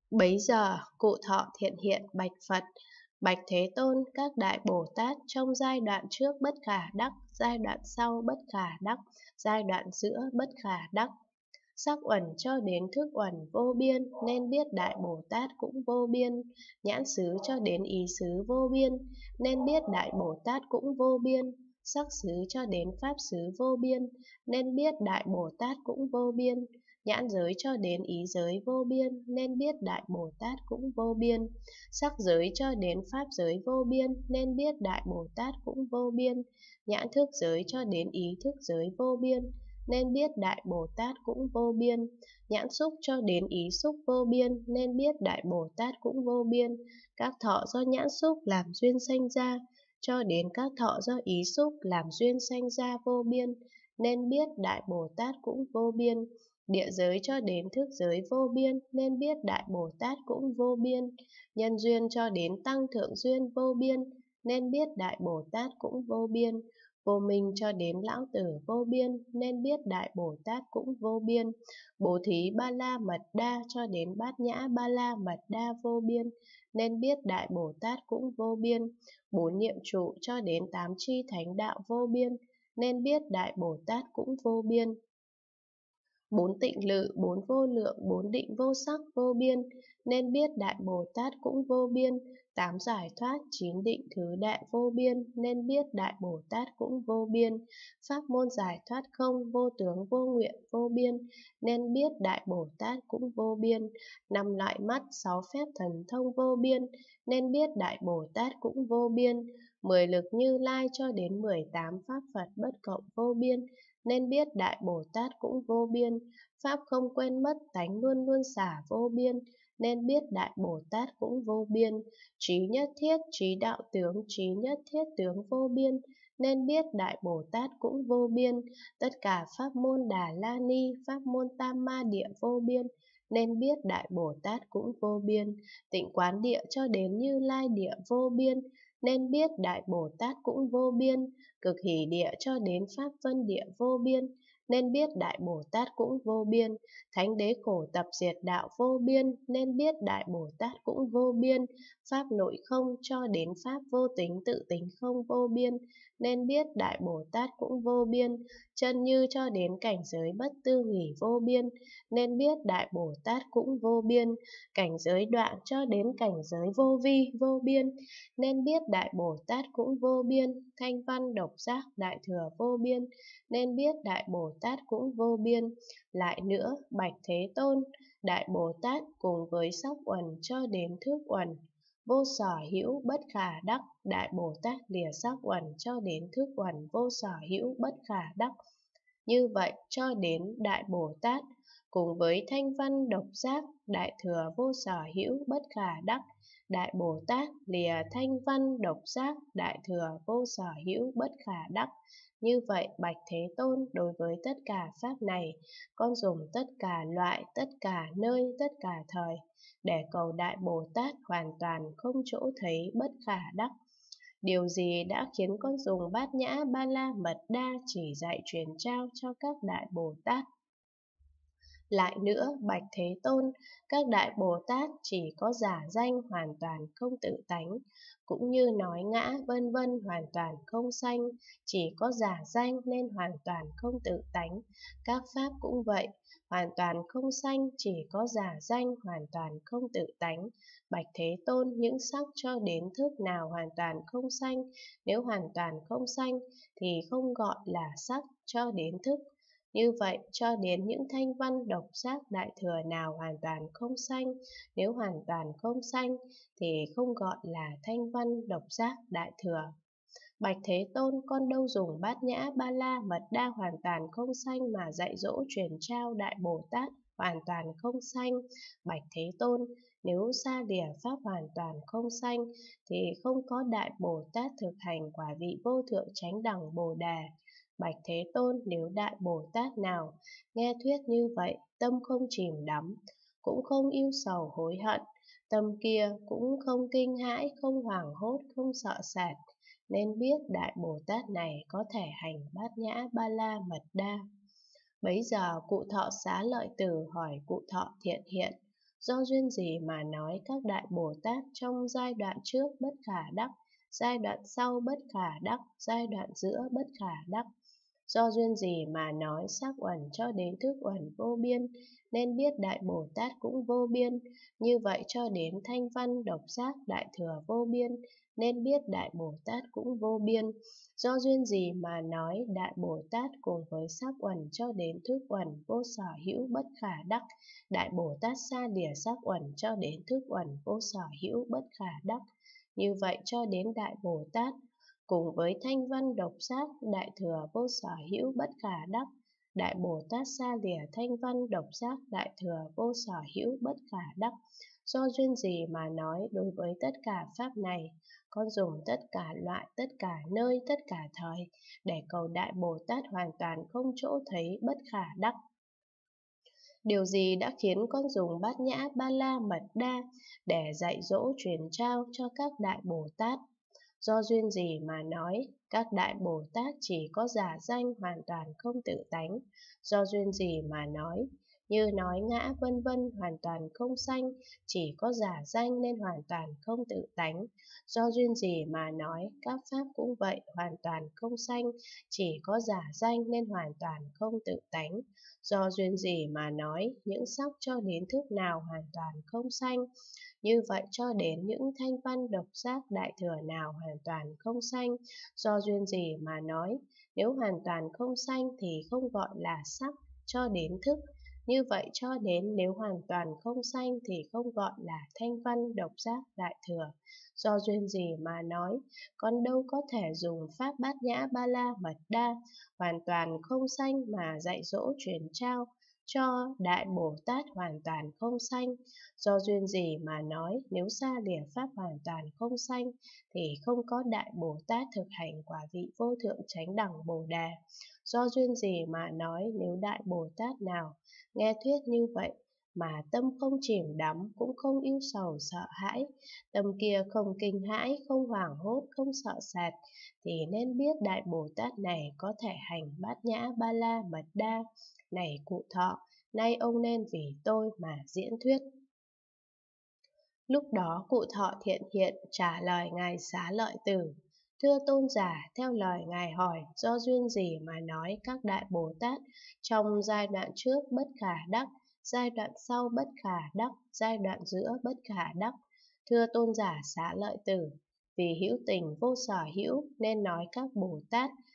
Bấy giờ, cụ Thọ Thiện hiện bạch Phật: Bạch Thế Tôn, các đại Bồ Tát trong giai đoạn trước bất khả đắc, giai đoạn sau bất khả đắc, giai đoạn giữa bất khả đắc. Sắc uẩn cho đến thức uẩn vô biên, nên biết đại Bồ Tát cũng vô biên. Nhãn xứ cho đến ý xứ vô biên, nên biết đại Bồ Tát cũng vô biên. Sắc xứ cho đến pháp xứ vô biên, nên biết đại Bồ Tát cũng vô biên. Nhãn giới cho đến ý giới vô biên, nên biết đại Bồ Tát cũng vô biên. Sắc giới cho đến pháp giới vô biên, nên biết đại Bồ Tát cũng vô biên. Nhãn thức giới cho đến ý thức giới vô biên, nên biết đại Bồ Tát cũng vô biên. Nhãn xúc cho đến ý xúc vô biên, nên biết đại Bồ Tát cũng vô biên. Các thọ do nhãn xúc làm duyên sanh ra, cho đến các thọ do ý xúc làm duyên sanh ra vô biên, nên biết đại Bồ Tát cũng vô biên. Địa giới cho đến thức giới vô biên, nên biết đại Bồ Tát cũng vô biên. Nhân duyên cho đến tăng thượng duyên vô biên, nên biết đại Bồ Tát cũng vô biên. Vô minh cho đến lão tử vô biên, nên biết đại Bồ Tát cũng vô biên. Bố thí ba la mật đa cho đến bát nhã ba la mật đa vô biên, nên biết đại Bồ Tát cũng vô biên. Bốn niệm trụ cho đến tám chi thánh đạo vô biên, nên biết đại Bồ Tát cũng vô biên. Bốn tịnh lự, bốn vô lượng, bốn định vô sắc vô biên, nên biết đại Bồ Tát cũng vô biên. Tám giải thoát, chín định thứ đại vô biên, nên biết đại Bồ Tát cũng vô biên. Pháp môn giải thoát không, vô tướng vô nguyện vô biên, nên biết đại Bồ Tát cũng vô biên. Năm loại mắt, sáu phép thần thông vô biên, nên biết đại Bồ Tát cũng vô biên. 10 lực Như Lai cho đến 18 pháp Phật bất cộng vô biên, nên biết đại Bồ Tát cũng vô biên. Pháp không quên mất, tánh luôn luôn xả vô biên, nên biết đại Bồ Tát cũng vô biên. Trí nhất thiết, trí đạo tướng, trí nhất thiết tướng vô biên, nên biết đại Bồ Tát cũng vô biên. Tất cả pháp môn Đà La Ni, pháp môn Tam Ma Địa vô biên, nên biết đại Bồ Tát cũng vô biên. Tịnh quán địa cho đến Như Lai địa vô biên, nên biết đại Bồ Tát cũng vô biên. Cực hỷ địa cho đến pháp vân địa vô biên, nên biết đại Bồ Tát cũng vô biên. Thánh đế khổ tập diệt đạo vô biên, nên biết đại Bồ Tát cũng vô biên. Pháp nội không cho đến pháp vô tính tự tính không vô biên, nên biết đại Bồ Tát cũng vô biên. Chân như cho đến cảnh giới bất tư nghỉ vô biên, nên biết đại Bồ Tát cũng vô biên. Cảnh giới đoạn cho đến cảnh giới vô vi vô biên, nên biết đại Bồ Tát cũng vô biên. Thanh văn độc giác đại thừa vô biên, nên biết đại Bồ Tát cũng vô biên. Lại nữa, bạch Thế Tôn, đại Bồ Tát cùng với sắc uẩn cho đến thức uẩn vô sở hữu bất khả đắc, đại Bồ Tát lìa sắc uẩn cho đến thức uẩn vô sở hữu bất khả đắc. Như vậy cho đến đại Bồ Tát cùng với thanh văn độc giác đại thừa vô sở hữu bất khả đắc, đại Bồ Tát lìa thanh văn độc giác đại thừa vô sở hữu bất khả đắc. Như vậy bạch Thế Tôn, đối với tất cả pháp này, con dùng tất cả loại, tất cả nơi, tất cả thời, để cầu đại Bồ Tát hoàn toàn không chỗ thấy bất khả đắc. Điều gì đã khiến con dùng bát nhã ba la mật đa chỉ dạy truyền trao cho các đại Bồ Tát? Lại nữa, bạch Thế Tôn, các đại Bồ Tát chỉ có giả danh hoàn toàn không tự tánh, cũng như nói ngã vân vân hoàn toàn không sanh, chỉ có giả danh nên hoàn toàn không tự tánh. Các pháp cũng vậy, hoàn toàn không sanh, chỉ có giả danh hoàn toàn không tự tánh. Bạch Thế Tôn, những sắc cho đến thức nào hoàn toàn không sanh, nếu hoàn toàn không sanh thì không gọi là sắc cho đến thức. Như vậy, cho đến những thanh văn độc giác đại thừa nào hoàn toàn không sanh, nếu hoàn toàn không sanh thì không gọi là thanh văn độc giác đại thừa. Bạch Thế Tôn, con đâu dùng bát nhã ba la mật đa hoàn toàn không sanh mà dạy dỗ truyền trao đại Bồ Tát hoàn toàn không sanh. Bạch Thế Tôn, nếu xa lìa pháp hoàn toàn không sanh thì không có đại Bồ Tát thực hành quả vị vô thượng chánh đẳng Bồ Đề. Bạch Thế Tôn, nếu đại Bồ Tát nào nghe thuyết như vậy, tâm không chìm đắm, cũng không ưu sầu hối hận, tâm kia cũng không kinh hãi, không hoảng hốt, không sợ sệt, nên biết đại Bồ Tát này có thể hành bát nhã ba la mật đa. Bấy giờ cụ Thọ Xá Lợi Tử hỏi cụ Thọ Thiện Hiện: Do duyên gì mà nói các Đại Bồ Tát trong giai đoạn trước bất khả đắc, giai đoạn sau bất khả đắc, giai đoạn giữa bất khả đắc? Do duyên gì mà nói sắc uẩn cho đến thức uẩn vô biên, nên biết Đại Bồ Tát cũng vô biên, như vậy cho đến thanh văn độc giác đại thừa vô biên, nên biết Đại Bồ Tát cũng vô biên. Do duyên gì mà nói Đại Bồ Tát cùng với sắc uẩn cho đến thức uẩn vô sở hữu bất khả đắc, Đại Bồ Tát xa lìa sắc uẩn cho đến thức uẩn vô sở hữu bất khả đắc, như vậy cho đến Đại Bồ Tát cùng với thanh văn độc giác đại thừa vô sở hữu bất khả đắc, Đại Bồ Tát xa lìa thanh văn độc giác đại thừa vô sở hữu bất khả đắc. Do duyên gì mà nói đối với tất cả pháp này, con dùng tất cả loại, tất cả nơi, tất cả thời để cầu Đại Bồ Tát hoàn toàn không chỗ thấy bất khả đắc. Điều gì đã khiến con dùng Bát Nhã Ba La Mật Đa để dạy dỗ truyền trao cho các Đại Bồ Tát? Do duyên gì mà nói các Đại Bồ Tát chỉ có giả danh hoàn toàn không tự tánh? Do duyên gì mà nói như nói ngã vân vân hoàn toàn không sanh, chỉ có giả danh nên hoàn toàn không tự tánh? Do duyên gì mà nói các pháp cũng vậy hoàn toàn không sanh, chỉ có giả danh nên hoàn toàn không tự tánh? Do duyên gì mà nói những sắc cho đến thức nào hoàn toàn không sanh, như vậy cho đến những thanh văn độc giác đại thừa nào hoàn toàn không sanh? Do duyên gì mà nói nếu hoàn toàn không sanh thì không gọi là sắc cho đến thức, như vậy cho đến nếu hoàn toàn không sanh thì không gọi là thanh văn độc giác đại thừa? Do duyên gì mà nói con đâu có thể dùng pháp Bát Nhã Ba La Mật Đa hoàn toàn không sanh mà dạy dỗ truyền trao cho Đại Bồ Tát hoàn toàn không sanh? Do duyên gì mà nói nếu xa lìa pháp hoàn toàn không sanh thì không có Đại Bồ Tát thực hành quả vị vô thượng chánh đẳng Bồ Đề? Do duyên gì mà nói nếu Đại Bồ Tát nào nghe thuyết như vậy mà tâm không chìm đắm cũng không ưu sầu sợ hãi, tâm kia không kinh hãi, không hoảng hốt, không sợ sệt, thì nên biết Đại Bồ Tát này có thể hành Bát Nhã Ba La Mật Đa. Này cụ thọ, nay ông nên vì tôi mà diễn thuyết. Lúc đó cụ thọ thiện hiện trả lời ngài Xá Lợi Tử: Thưa tôn giả, theo lời ngài hỏi, do duyên gì mà nói các Đại Bồ Tát trong giai đoạn trước bất khả đắc, giai đoạn sau bất khả đắc, giai đoạn giữa bất khả đắc? Thưa tôn giả Xá Lợi Tử, vì hữu tình vô sở hữu nên nói các Bồ Tát